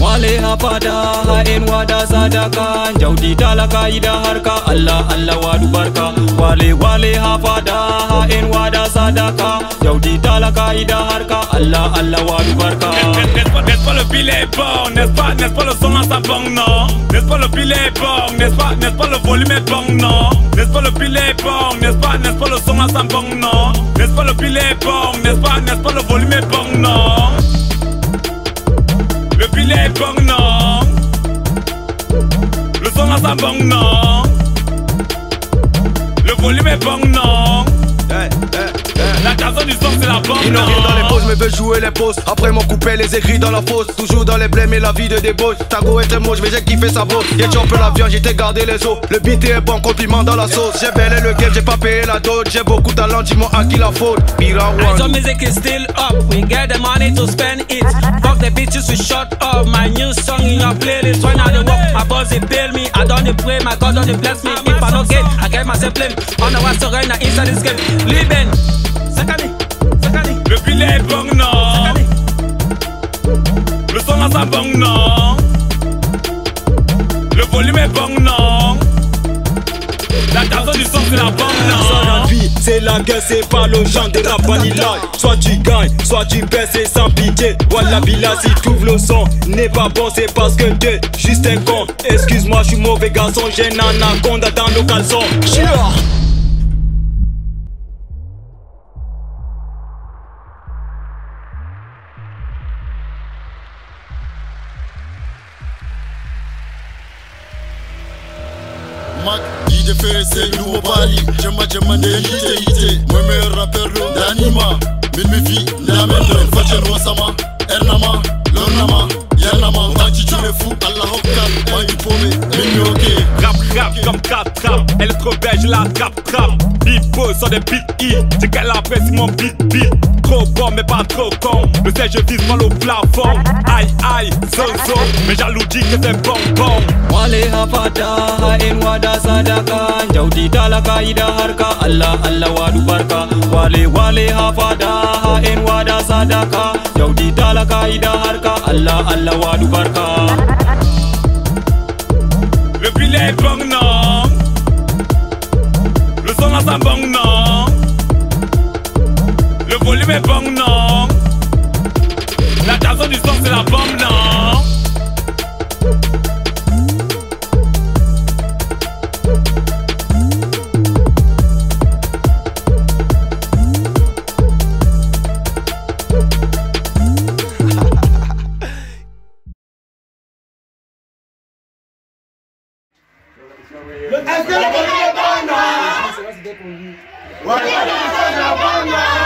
Wale hafada ha'in wada sadaka jaudi talaka ida harka Allah Allah wadu barka. Wale hafada ha'in wada sadaka jaudi talaka ida harka Allah Allah wadu barka. N'est-ce pas le filet est bon, n'est-ce pas le son à sa bon, non? N'est-ce pas le filet est bon, n'est-ce pas le volume est bon, non? N'est-ce pas le filet est bon, n'est-ce pas le son à sa bon, non? N'est-ce pas le filet est bon, n'est-ce pas le volume est bon, non? Le filet est bon, non? Le son à sa bon, non? Le volume est bon, non? La chanson du son c'est la bombe. Il n'a rien dans les pauses mais veut jouer les pauses. Après m'ont coupé les écrits dans la fosse. Toujours dans les blèmes et la vie de débauche. Tango est très moche mais j'ai kiffé sa bosse. J'ai choppé la viande, j'ai gardé les os. Le beat est bon, compliment dans la sauce. J'ai belé le game, j'ai pas payé la dot. J'ai beaucoup de talent, dis-moi à qui la faute. Pira one. So music is still up, we get the money to spend it. Fuck the bitches, we shut up. My new song in your playlist. When I walk, my boss they bail me. I don't pray, my God don't bless me. If I don't get, I get myself blame. On the west to right now inside this game. Living. Le filet est bon, non? Le son à sa bon, non? Le volume est bon, non? La chanson du son c'est la bombe, non? C'est la guerre, c'est pas le genre de la vanilla. Soit tu gagnes, soit tu perds, c'est sans pitié. Voilà villa, si tu ouvres le son, n'est pas bon, c'est parce que t'es juste un con. Excuse-moi, je suis mauvais garçon, j'ai un anaconda dans le caleçon. Mac, DJ Ferré, c'est nouveau Bali. J'aime ite. Moi meilleur rappeur d'Anima. Min mi Ndamendo, Fachen Wasama, Ernama, Lornama, Yarnama. Tanti tu le fou, Allah Hokka, Mangi Pome, Min ok. Rap comme 4 trap, elle est trop belle, je la trap. Bipo sur des beats hits, c'est qu'elle apprécie mon beat. Trop bon mais pas trop con, le sais je vise pas le plafond. Aïe, zo, mais jaloux dit que c'est bon. Wale hafada ha'in wada sadaka jaudi talaka ida harka Allah Allah wadu barka. Wale hafada ha'in wada sadaka jaudi talaka ida harka Allah Allah wadu barka. Le filet est bon, non? Le son à sa bon, non? Le volume est bon, non? La chanson du son c'est la bombe, non? Est-ce que le volume est bon, non?